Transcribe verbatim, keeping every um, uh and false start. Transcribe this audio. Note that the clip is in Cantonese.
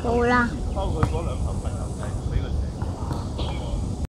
冇啦。 包佢嗰兩盒米